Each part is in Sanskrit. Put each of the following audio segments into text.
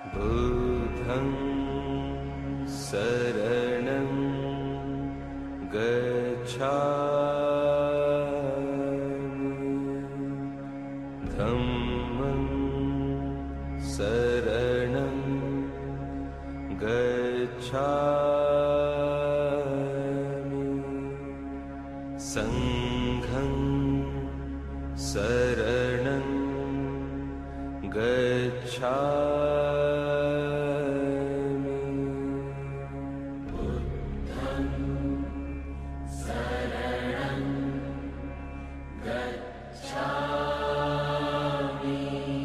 बुद्धं शरणं गच्छामि धम्मं शरणं गच्छामि संघं शरणं गच्छामि बुद्धं शरणं गच्छामि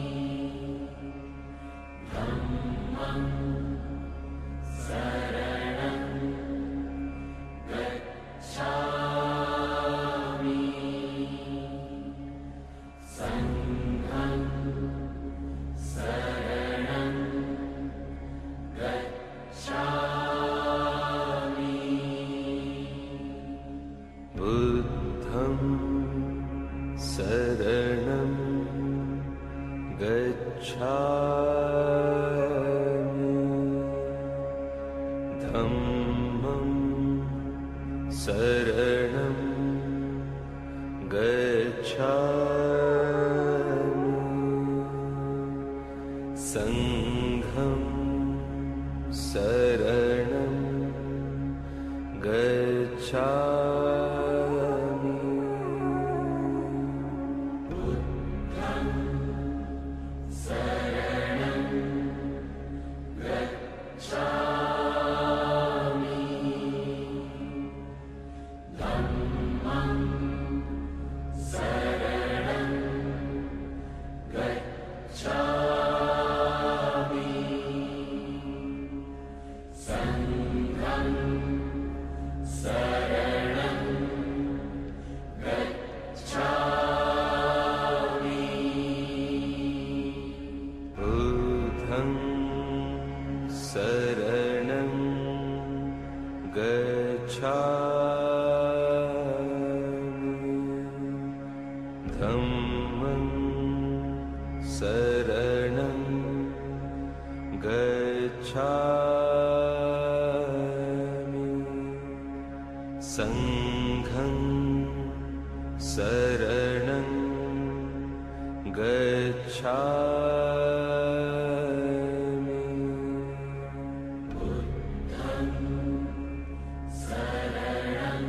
धम्मं शरणं गच्छामि संघं शरणं गच्छामि बुद्धं शरणं गच्छामि धम्मं शरणं गच्छामि संघं शरणं गच्छामि बुद्धं शरणं गच्छामि धम्मं शरणं गच्छामि संघं शरणं गच्छामि बुद्धं शरणं गच्छामि धम्मं शरणं गच्छामि संघं शरणं गच्छामि बुद्धं शरणं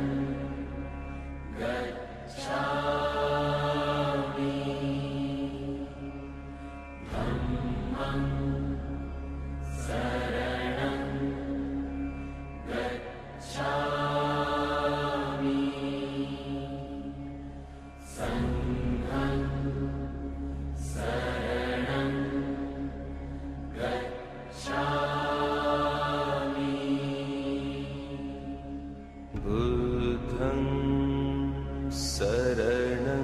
गच्छामि धम्मं शरणं गच्छामि संघं शरणं गच्छामि बुद्धं शरणं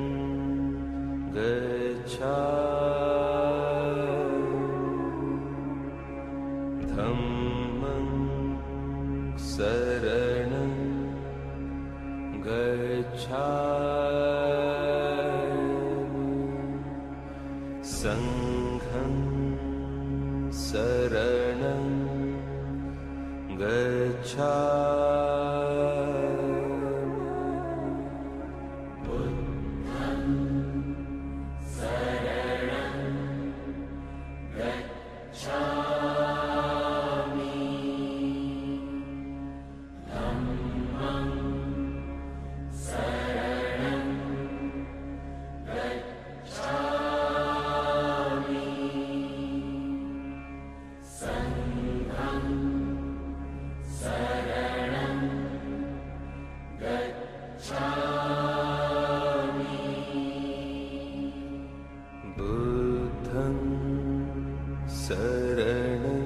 गच्छामि धम्मं शरणं गच्छामि संघं शरणं गच्छामि बुद्धं शरणं गच्छामि धम्मं शरणं गच्छामि संघं शरणं गच्छामि बुद्धं शरणं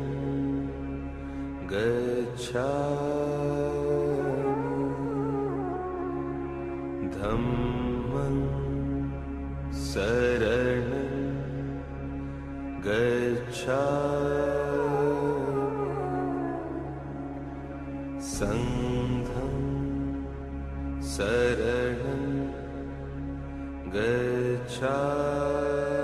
गच्छामि धम्मं शरणं गच्छामि संघं शरणं गच्छामि